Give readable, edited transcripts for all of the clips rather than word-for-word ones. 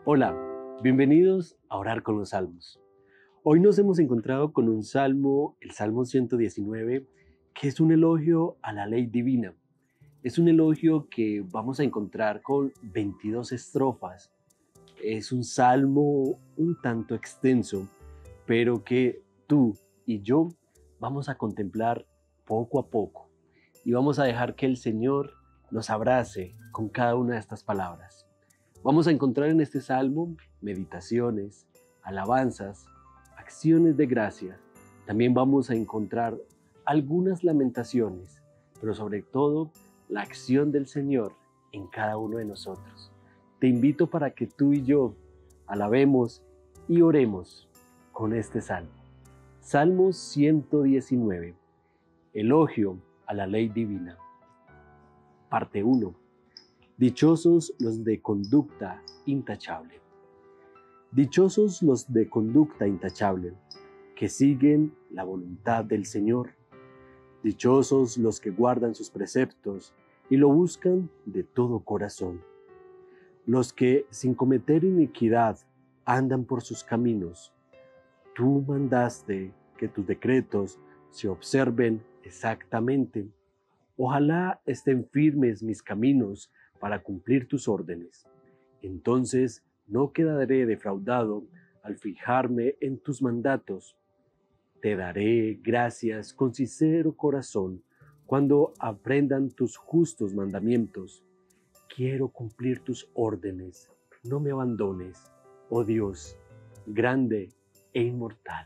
Hola, bienvenidos a Orar con los Salmos. Hoy nos hemos encontrado con un salmo, el Salmo 119, que es un elogio a la ley divina. Es un elogio que vamos a encontrar con 22 estrofas. Es un salmo un tanto extenso, pero que tú y yo vamos a contemplar poco a poco y vamos a dejar que el Señor nos abrace con cada una de estas palabras. Vamos a encontrar en este salmo meditaciones, alabanzas, acciones de gracia. También vamos a encontrar algunas lamentaciones, pero sobre todo la acción del Señor en cada uno de nosotros. Te invito para que tú y yo alabemos y oremos con este salmo. Salmo 119, elogio a la ley divina. Parte 1. Dichosos los de conducta intachable. Dichosos los de conducta intachable, que siguen la voluntad del Señor. Dichosos los que guardan sus preceptos y lo buscan de todo corazón. Los que, sin cometer iniquidad, andan por sus caminos. Tú mandaste que tus decretos se observen exactamente. Ojalá estén firmes mis caminos para cumplir tus órdenes. Entonces no quedaré defraudado al fijarme en tus mandatos. Te daré gracias con sincero corazón cuando aprendan tus justos mandamientos. Quiero cumplir tus órdenes, no me abandones, oh Dios, grande e inmortal.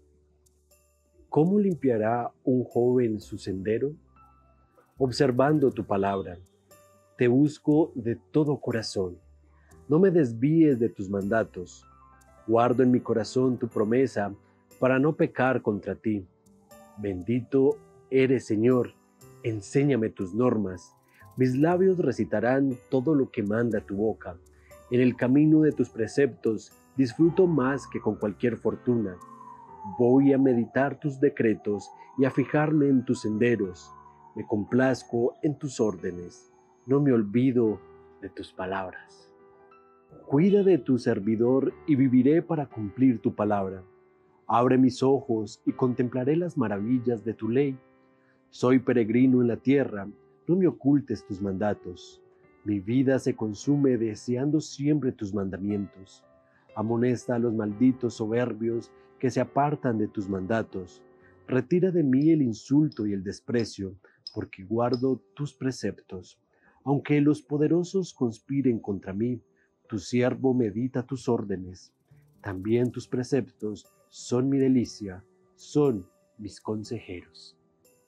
¿Cómo limpiará un joven su sendero? Observando tu palabra. Te busco de todo corazón. No me desvíes de tus mandatos. Guardo en mi corazón tu promesa para no pecar contra ti. Bendito eres, Señor. Enséñame tus normas. Mis labios recitarán todo lo que manda tu boca. En el camino de tus preceptos disfruto más que con cualquier fortuna. Voy a meditar tus decretos y a fijarme en tus senderos. Me complazco en tus órdenes. No me olvido de tus palabras. Cuida de tu servidor y viviré para cumplir tu palabra. Abre mis ojos y contemplaré las maravillas de tu ley. Soy peregrino en la tierra, no me ocultes tus mandatos. Mi vida se consume deseando siempre tus mandamientos. Amonesta a los malditos soberbios que se apartan de tus mandatos. Retira de mí el insulto y el desprecio, porque guardo tus preceptos. Aunque los poderosos conspiren contra mí, tu siervo medita tus órdenes. También tus preceptos son mi delicia, son mis consejeros.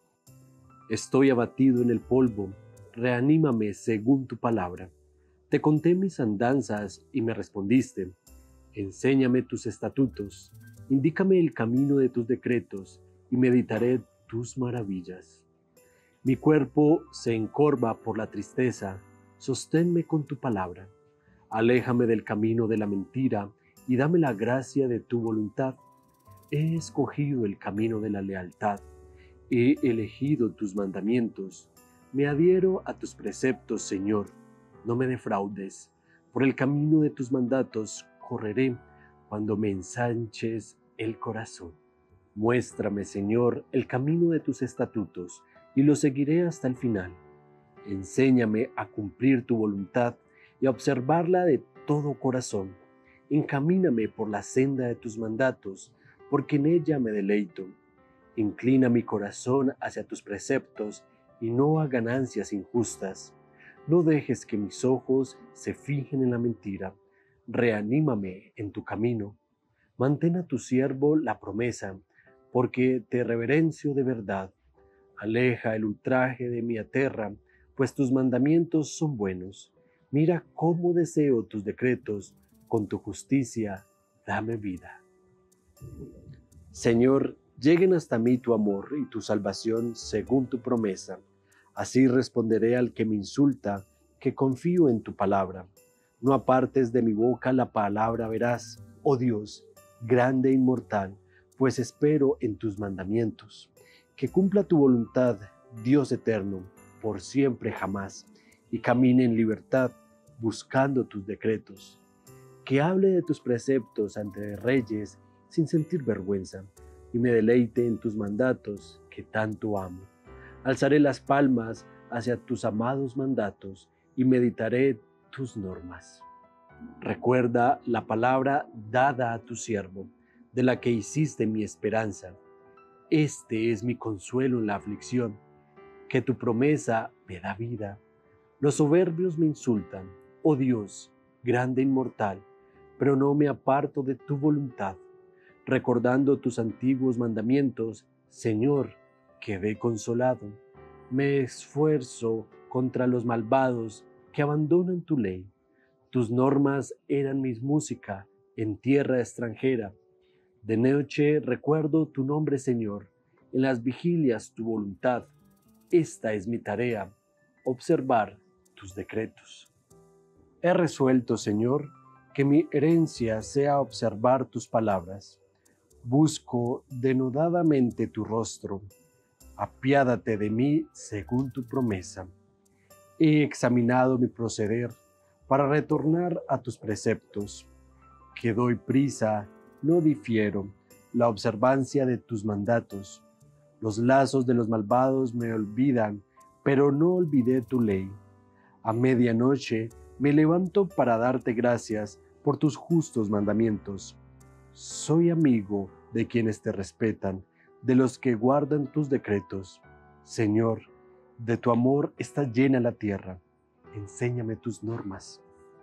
Estoy abatido en el polvo, reanímame según tu palabra. Te conté mis andanzas y me respondiste. Enséñame tus estatutos, indícame el camino de tus decretos y meditaré tus maravillas. Mi cuerpo se encorva por la tristeza, sosténme con tu palabra. Aléjame del camino de la mentira y dame la gracia de tu voluntad. He escogido el camino de la lealtad, he elegido tus mandamientos. Me adhiero a tus preceptos, Señor, no me defraudes. Por el camino de tus mandatos correré cuando me ensanches el corazón. Muéstrame, Señor, el camino de tus estatutos y lo seguiré hasta el final. Enséñame a cumplir tu voluntad y a observarla de todo corazón. Encamíname por la senda de tus mandatos, porque en ella me deleito. Inclina mi corazón hacia tus preceptos y no a ganancias injustas. No dejes que mis ojos se fijen en la mentira. Reanímame en tu camino. Mantén a tu siervo la promesa, porque te reverencio de verdad. Aleja el ultraje de mi tierra, pues tus mandamientos son buenos. Mira cómo deseo tus decretos, con tu justicia dame vida. Señor, lleguen hasta mí tu amor y tu salvación según tu promesa. Así responderé al que me insulta, que confío en tu palabra. No apartes de mi boca la palabra veraz, oh Dios, grande e inmortal, pues espero en tus mandamientos. Que cumpla tu voluntad, Dios eterno, por siempre jamás, y camine en libertad, buscando tus decretos. que hable de tus preceptos ante reyes sin sentir vergüenza, y me deleite en tus mandatos que tanto amo. Alzaré las palmas hacia tus amados mandatos y meditaré tus normas. Recuerda la palabra dada a tu siervo, de la que hiciste mi esperanza. Este es mi consuelo en la aflicción, que tu promesa me da vida. Los soberbios me insultan, oh Dios, grande e inmortal, pero no me aparto de tu voluntad. Recordando tus antiguos mandamientos, Señor, quedé consolado. Me esfuerzo contra los malvados que abandonan tu ley. Tus normas eran mi música en tierra extranjera. De noche recuerdo tu nombre, Señor, en las vigilias tu voluntad. Esta es mi tarea, observar tus decretos. He resuelto, Señor, que mi herencia sea observar tus palabras. Busco denodadamente tu rostro. Apiádate de mí según tu promesa. He examinado mi proceder para retornar a tus preceptos. Que doy prisa, no difiero, la observancia de tus mandatos. Los lazos de los malvados me olvidan, pero no olvidé tu ley. A medianoche me levanto para darte gracias por tus justos mandamientos. Soy amigo de quienes te respetan, de los que guardan tus decretos. Señor, de tu amor está llena la tierra. Enséñame tus normas.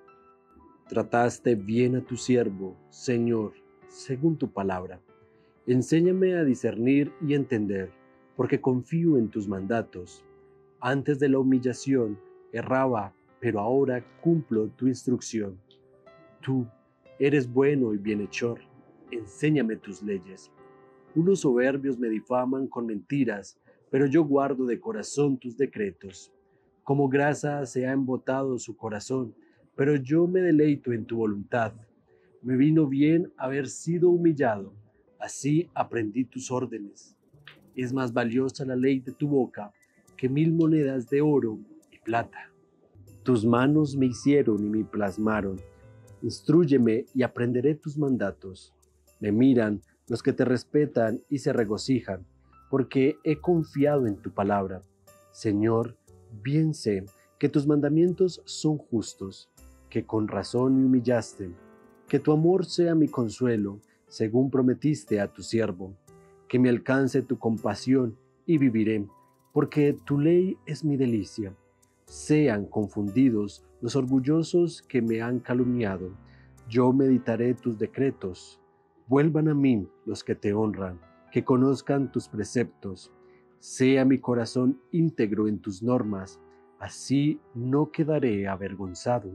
Trataste bien a tu siervo, Señor, según tu palabra. Enséñame a discernir y entender, porque confío en tus mandatos. Antes de la humillación erraba, pero ahora cumplo tu instrucción. Tú eres bueno y bienhechor. Enséñame tus leyes. Unos soberbios me difaman con mentiras, pero yo guardo de corazón tus decretos. Como grasa se ha embotado su corazón, pero yo me deleito en tu voluntad. Me vino bien haber sido humillado, así aprendí tus órdenes. Es más valiosa la ley de tu boca que 1000 monedas de oro y plata. Tus manos me hicieron y me plasmaron. Instrúyeme y aprenderé tus mandatos. Me miran los que te respetan y se regocijan, porque he confiado en tu palabra. Señor, bien sé que tus mandamientos son justos, que con razón me humillaste. Que tu amor sea mi consuelo, según prometiste a tu siervo. Que me alcance tu compasión y viviré, porque tu ley es mi delicia. Sean confundidos los orgullosos que me han calumniado. Yo meditaré tus decretos. Vuelvan a mí los que te honran, que conozcan tus preceptos. Sea mi corazón íntegro en tus normas, así no quedaré avergonzado.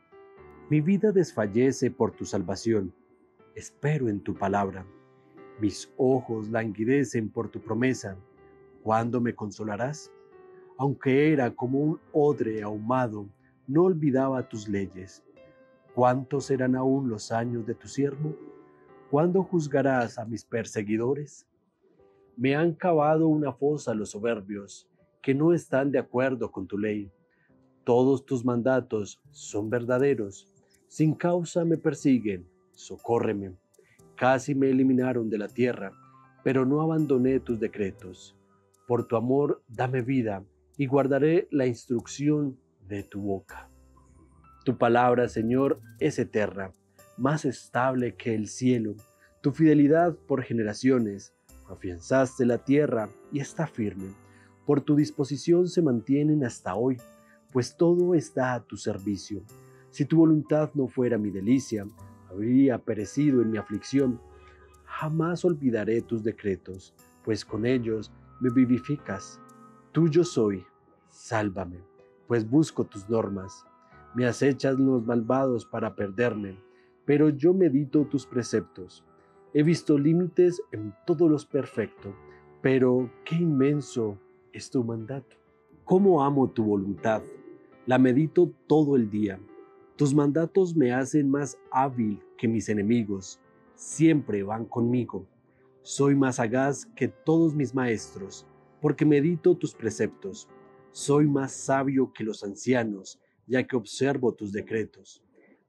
Mi vida desfallece por tu salvación, espero en tu palabra. Mis ojos languidecen por tu promesa. ¿Cuándo me consolarás? Aunque era como un odre ahumado, no olvidaba tus leyes. ¿Cuántos serán aún los años de tu siervo? ¿Cuándo juzgarás a mis perseguidores? Me han cavado una fosa los soberbios, que no están de acuerdo con tu ley. Todos tus mandatos son verdaderos. Sin causa me persiguen, socórreme. Casi me eliminaron de la tierra, pero no abandoné tus decretos. Por tu amor dame vida, y guardaré la instrucción de tu boca. Tu palabra, Señor, es eterna, más estable que el cielo. Tu fidelidad por generaciones. Afianzaste la tierra y está firme. Por tu disposición se mantienen hasta hoy, pues todo está a tu servicio. Si tu voluntad no fuera mi delicia, habría perecido en mi aflicción. Jamás olvidaré tus decretos, pues con ellos me vivificas. Tuyo soy, sálvame, pues busco tus normas. Me acechan los malvados para perderme, pero yo medito tus preceptos. He visto límites en todo lo perfecto, pero qué inmenso es tu mandato. Cómo amo tu voluntad, la medito todo el día. Tus mandatos me hacen más hábil que mis enemigos, siempre van conmigo. Soy más sagaz que todos mis maestros, porque medito tus preceptos. Soy más sabio que los ancianos, ya que observo tus decretos.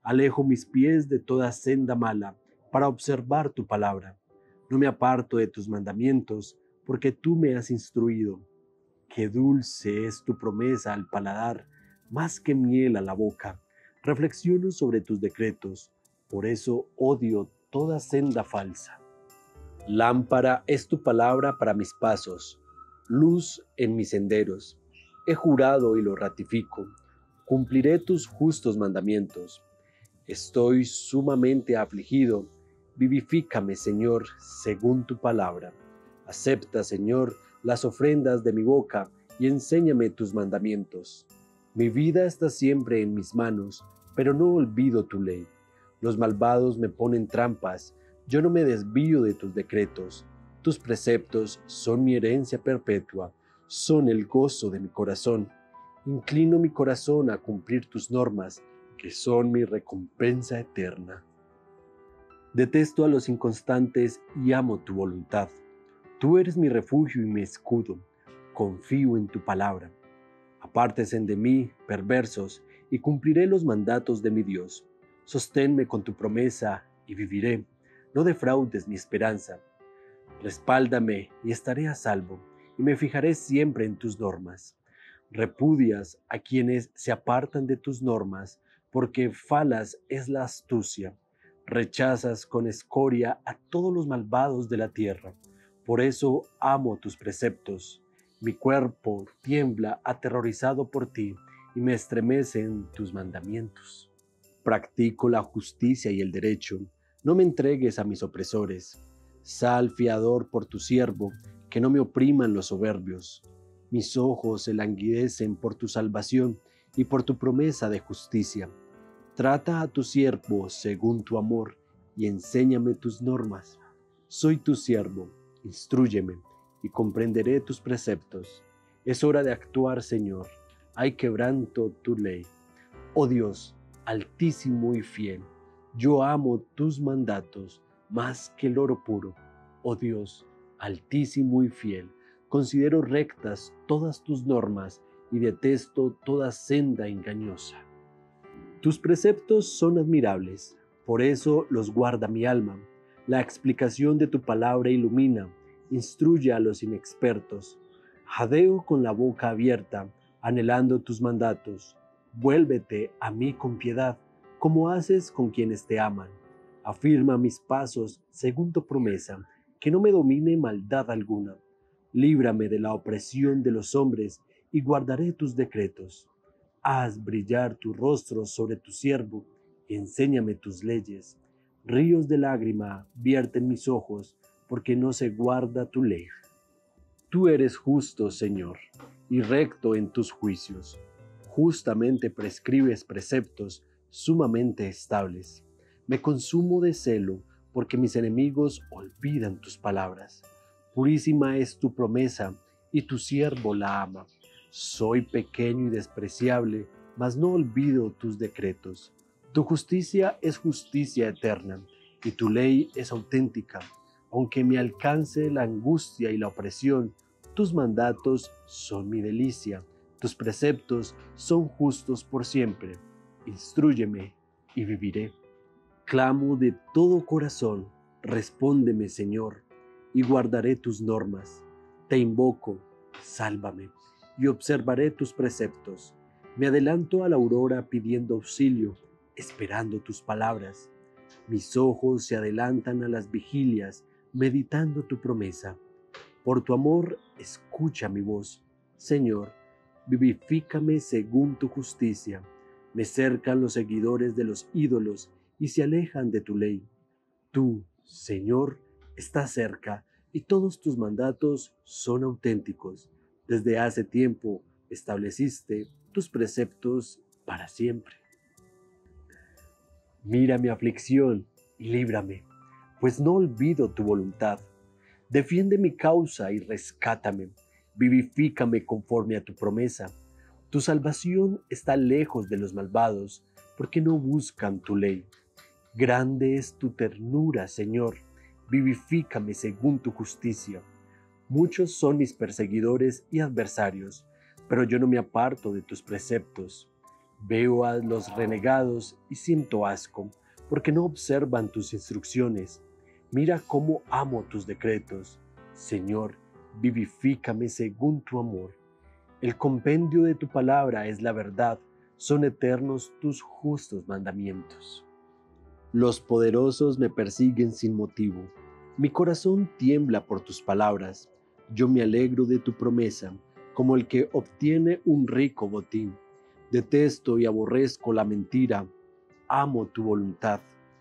Alejo mis pies de toda senda mala para observar tu palabra. No me aparto de tus mandamientos, porque tú me has instruido. Qué dulce es tu promesa al paladar, más que miel a la boca. Reflexiono sobre tus decretos, por eso odio toda senda falsa. Lámpara es tu palabra para mis pasos, luz en mis senderos. He jurado y lo ratifico, cumpliré tus justos mandamientos. Estoy sumamente afligido, vivifícame, Señor, según tu palabra. Acepta, Señor, las ofrendas de mi boca y enséñame tus mandamientos. Mi vida está siempre en mis manos, pero no olvido tu ley. Los malvados me ponen trampas, yo no me desvío de tus decretos. Tus preceptos son mi herencia perpetua, son el gozo de mi corazón. Inclino mi corazón a cumplir tus normas, que son mi recompensa eterna. Detesto a los inconstantes y amo tu voluntad. Tú eres mi refugio y mi escudo. Confío en tu palabra. Apártense de mí, perversos, y cumpliré los mandatos de mi Dios. Sosténme con tu promesa y viviré. No defraudes mi esperanza. Respáldame y estaré a salvo, y me fijaré siempre en tus normas. Repudias a quienes se apartan de tus normas, porque falas es la astucia. Rechazas con escoria a todos los malvados de la tierra. Por eso amo tus preceptos. Mi cuerpo tiembla aterrorizado por ti y me estremecen tus mandamientos. Practico la justicia y el derecho. No me entregues a mis opresores. Sal fiador por tu siervo, que no me opriman los soberbios. Mis ojos se languidecen por tu salvación y por tu promesa de justicia. Trata a tu siervo según tu amor y enséñame tus normas. Soy tu siervo, instrúyeme y comprenderé tus preceptos. Es hora de actuar, Señor. Hay quebranto tu ley. Oh Dios, altísimo y fiel, yo amo tus mandatos más que el oro puro. Oh Dios, altísimo y fiel, considero rectas todas tus normas y detesto toda senda engañosa. Tus preceptos son admirables, por eso los guarda mi alma. La explicación de tu palabra ilumina, instruye a los inexpertos. Jadeo con la boca abierta, anhelando tus mandatos. Vuélvete a mí con piedad, como haces con quienes te aman. Afirma mis pasos según tu promesa, que no me domine maldad alguna. Líbrame de la opresión de los hombres y guardaré tus decretos. Haz brillar tu rostro sobre tu siervo y enséñame tus leyes. Ríos de lágrima vierten mis ojos, porque no se guarda tu ley. Tú eres justo, Señor, y recto en tus juicios. Justamente prescribes preceptos sumamente estables. Me consumo de celo, porque mis enemigos olvidan tus palabras. Purísima es tu promesa, y tu siervo la ama. Soy pequeño y despreciable, mas no olvido tus decretos. Tu justicia es justicia eterna, y tu ley es auténtica. Aunque me alcance la angustia y la opresión, tus mandatos son mi delicia. Tus preceptos son justos por siempre. Instrúyeme y viviré. Clamo de todo corazón, respóndeme, Señor, y guardaré tus normas. Te invoco, sálvame, y observaré tus preceptos. Me adelanto a la aurora pidiendo auxilio, esperando tus palabras. Mis ojos se adelantan a las vigilias, meditando tu promesa. Por tu amor, escucha mi voz. Señor, vivifícame según tu justicia. Me cercan los seguidores de los ídolos y se alejan de tu ley. Tú, Señor, estás cerca y todos tus mandatos son auténticos. Desde hace tiempo estableciste tus preceptos para siempre. Mira mi aflicción y líbrame, pues no olvido tu voluntad. Defiende mi causa y rescátame. Vivifícame conforme a tu promesa. Tu salvación está lejos de los malvados, porque no buscan tu ley. Grande es tu ternura, Señor. Vivifícame según tu justicia. Muchos son mis perseguidores y adversarios, pero yo no me aparto de tus preceptos. Veo a los renegados y siento asco, porque no observan tus instrucciones. Mira cómo amo tus decretos. Señor, vivifícame según tu amor. El compendio de tu palabra es la verdad, son eternos tus justos mandamientos. Los poderosos me persiguen sin motivo. Mi corazón tiembla por tus palabras. Yo me alegro de tu promesa, como el que obtiene un rico botín. Detesto y aborrezco la mentira. Amo tu voluntad.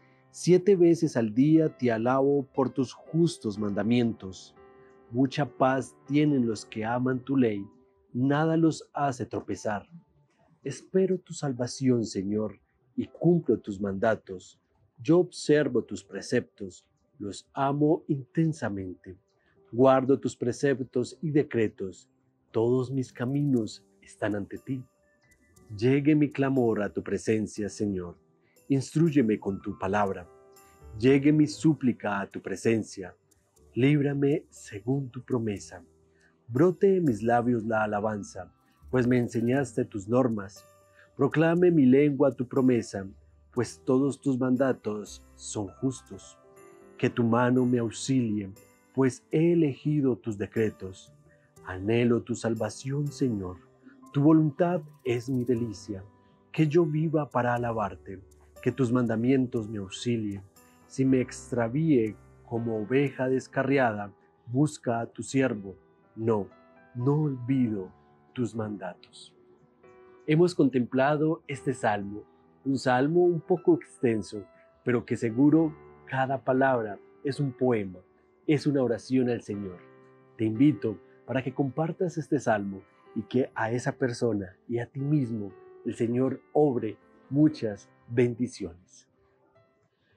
7 veces al día te alabo por tus justos mandamientos. Mucha paz tienen los que aman tu ley. Nada los hace tropezar. Espero tu salvación, Señor, y cumplo tus mandatos. Yo observo tus preceptos, los amo intensamente. Guardo tus preceptos y decretos. Todos mis caminos están ante ti. Llegue mi clamor a tu presencia, Señor. Instrúyeme con tu palabra. Llegue mi súplica a tu presencia. Líbrame según tu promesa. Brote en mis labios la alabanza, pues me enseñaste tus normas. Proclame mi lengua tu promesa, pues todos tus mandatos son justos. Que tu mano me auxilie, pues he elegido tus decretos. Anhelo tu salvación, Señor. Tu voluntad es mi delicia. Que yo viva para alabarte, que tus mandamientos me auxilien. Si me extravíe como oveja descarriada, busca a tu siervo. No olvido tus mandatos. Hemos contemplado este salmo, un salmo un poco extenso, pero que seguro cada palabra es un poema, es una oración al Señor. Te invito para que compartas este salmo y que a esa persona y a ti mismo el Señor obre muchas bendiciones.